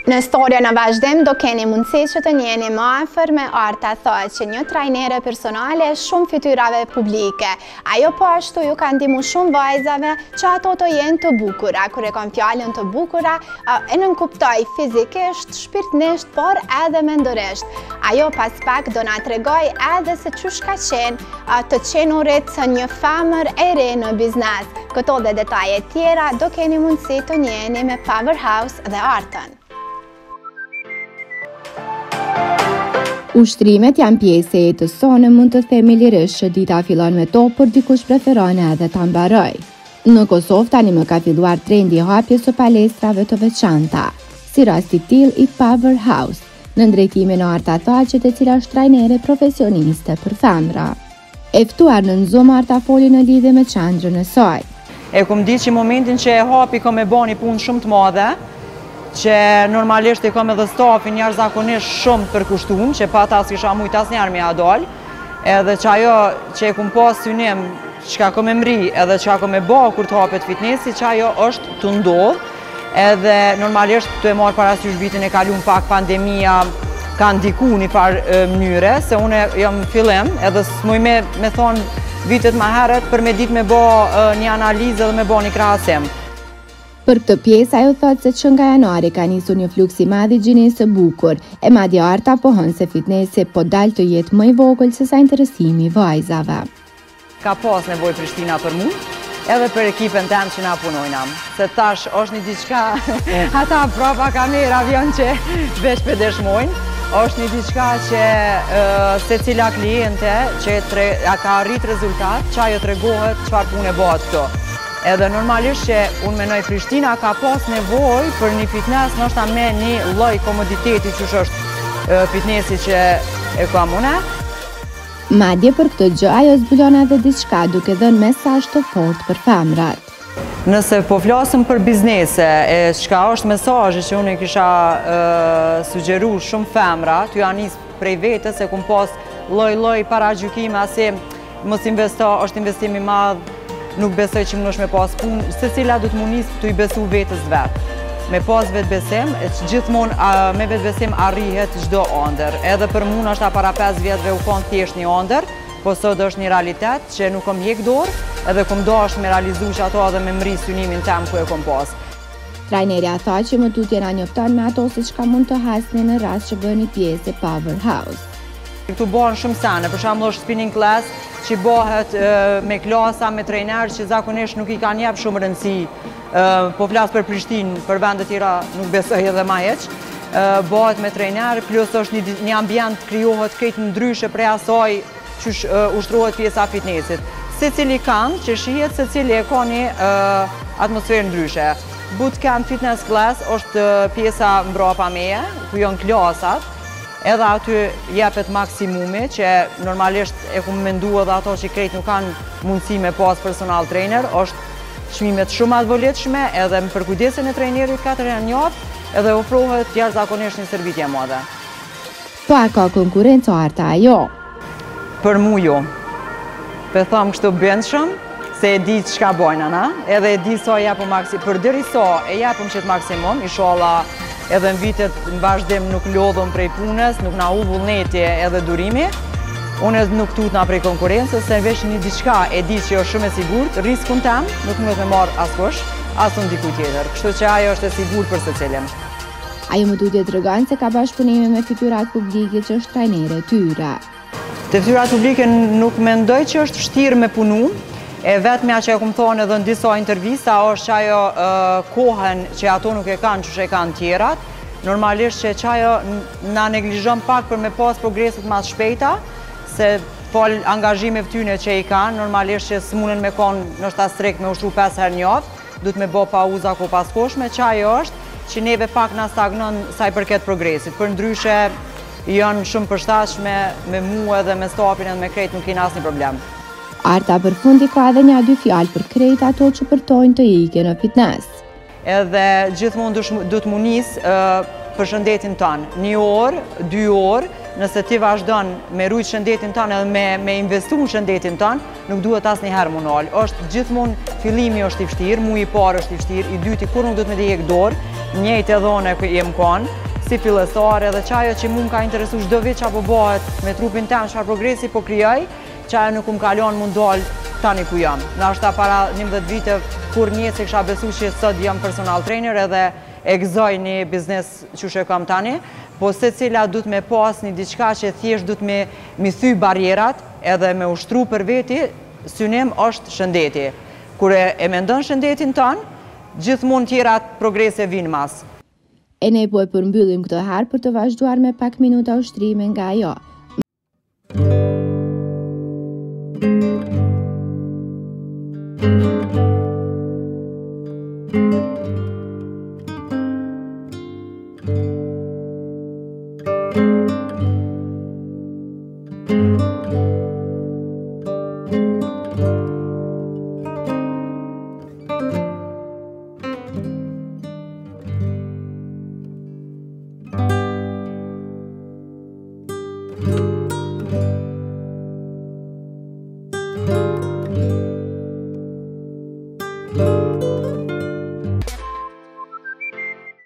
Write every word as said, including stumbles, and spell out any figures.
Në storja në vazhdim, do keni mundësi që të njeni më afër me Arta thotë që një trajnere personale shumë fytyrave publike. Ajo po ashtu ju ka ndihmu shumë vajzave që ato të jenë të bukura. Kur e kam fjalën të bukura, e nënkuptoj fizikisht, shpirtnisht, por edhe mendorisht. Ajo pas pak do na tregoj edhe se çush ka qenë të qenurit së një famër e re në biznes. Këto dhe detaje tjera do keni mundësi të njeni me Powerhouse dhe Artën. Ushtrimet janë pjesë e jetës sonë, mund të themi lirisht që dita fillon me to, por dikush preferon edhe ta mbaroj. Në Kosovë tani më ka filluar trendi i hapjes së palestrave të veçanta, si rasti i tillë i Powerhouse, në drejtimin e Arta Thaçit, e cila është trajnere profesioniste për femra. E ftuar në Zoom, Arta foli në lidhje me çandrën e saj. E kum ditë që momentin që e hapi kam e bani punë shumë të madhe, që normalisht e kam edhe stafin jashtëzakonisht shumë të përkushtuar, që pa ta s'kisha mujt asnjëherë me ja dal, edhe që ajo që e kum pas synim, çka kam e mri, edhe çka kam e bë kur të hapet fitnessi, që ajo është të ndodh, edhe normalisht të e marr parasysh vitin e kaluar pak pandemia ka ndikuar në farë mënyre, se unë jam fillim, edhe s'muj me me thon vitet më herët për me ditë me bë një analizë dhe me bë një krahasim. Për këtë pjesë, ajo thotë se që nga janari ka nisur një fluks i madh i gjinisë së bukur, e madje Arta pohon se fitnessi po dal të jetë më i vogël se sa interesimi i vajzave. Ka pas nevojë Prishtina për mua, edhe për ekipin tem që na punojna. Se tash është një diçka, ata prapa kamera avion që veç për dëshmojnë, është një diçka që secila kliente që tre, ka arrit rezultat, që ajo tregohet çfarë punë bëhet këto. Edhe normalisht që unë menoj Prishtina ka pas nevojë për një fitnes ndoshta me një lloj komoditeti që është fitnessi që e kam unë. Madje për këtë gjë ajo zbulon edhe diçka, duke dhënë mesazh të fortë për femrat. Nëse po flasëm për biznese, e çka është mesazhi që unë kisha sugjeruar shumë femra, ty ja nis prej vetes se kum pas lloj-lloj paragjykime, se mos investo, është investim i madh. Nuk besoj që më nësh me pas punë, se cila du të më njësë të i besu vetës vetë. Me pas vetë besim, gjithmonë me vetë besim arrihet çdo ëndër. Edhe për mua është para pesë vjetëve u konë thjesht një ëndër, po sot është një realitet që nuk kom hjek dorë, edhe kom dashur me realizu që ato edhe me mri synimin tem ku e kom pas. Trajnerja tha që më tutje na njofton me ato se çka mund të hasni në rast që bëni pjesë e Powerhouse. Këtu bëhen shumë sene, për shembull është spinning class, që bëhet me klasa, me trejner që zakonisht nuk i kanë jep shumë rëndësi, po flas për Prishtinë, për vende tjera nuk besoj edhe ma heq, bëhet me trejner, plus është një, një ambient krijohet krejt ndryshe prej asaj që ushtrohet pjesa fitnessit. Secili kanë që shihet, secili e ka një atmosferë ndryshe. Bootcamp Fitness Class është pjesa mbrapa meje, ku janë klasat. Edhe aty jepet maksimumi, që normalisht e ku mendu edhe ato që krejt nuk kanë mundësi me pas personal trainer, është çmimet shumë atë volitshme, edhe më përkujdesin e trajnerit katër herë në javë, edhe ofrohet jashtëzakonisht një shërbime e madhe. Po a ka konkurrencë Arta ajo? Për mu jo. Pe thom kështu bëndshëm, se e di çka bojnë ana, edhe e di sa japëm maksimum, për deri sa e japëm që të maksimum, inshallah. Edhe në vitet në vazhdim nuk lodhëm prej punës, nuk na u vullneti edhe durimi. Unë nuk tutna prej konkurencës, se veç një diçka e di që është shumë e sigurt, riskun tem nuk mund të me marrë askush, as unë dikuj tjetër. Kështu që ajo është e sigurt për secilin. Ajo më tutje tregon se ka bashkëpunime me fytyrat publike që është trajnere tyre. Te fytyrat publike nuk mendoj që është vështirë me punu. E vetëmja që e kumë thonë edhe në disa intervista është që ajo kohën që ato nuk e kanë që që e kanë tjerat. Normalisht që ajo na neglizhon pak për me pas progreset mas shpejta, se fol angazhime vtyne që i kanë, normalisht që s'munën me konë nështë ta strekt me ushtru pesë herë njavë, du të me bo pauza ko pas koshme, që ajo është që neve pak na stagnon saj përket progresit. Për ndryshe janë shumë përshtatshme me mua edhe me stafin edhe me krejt nuk i asnjë problem. Arta për fundi ka edhe një dy fjalë për krejt ato që përtojnë të ike në fitness. Edhe gjithmonë du të mu nis për shëndetin tonë. Një orë, dy orë, nëse ti vazhdon me rujt shëndetin tënë edhe me, me investu në shëndetin tënë, nuk duhet asnjëherë më nal. Është gjithmonë fillimi është i vështirë, muji i parë është i vështirë, i dyti kur nuk duhet me të hek dorë, njëjtë edhe unë ku jem kanë, si fillestare edhe çajo që mua më ka interesuar çdo vit çapo bëhet me trupin tim, çfarë progresi po krijoj, çajo nuk më kalon mund dal tani ku jam. Ndoshta para njëmbëdhjetë vite kur një se kisha besuar që sot jam personal trainer edhe e gëzoj një biznes që shë kam tani, po se cila du të me pas një diçka që thjesht du të me mi thy barjerat edhe me ushtru për veti, synim është shëndeti. Kure e mendon shëndetin tonë, gjithmonë tjerat progrese vinë mas. E ne po e përmbyllim këtë herë për të vazhduar me pak minuta ushtrime nga ajo. Thank you.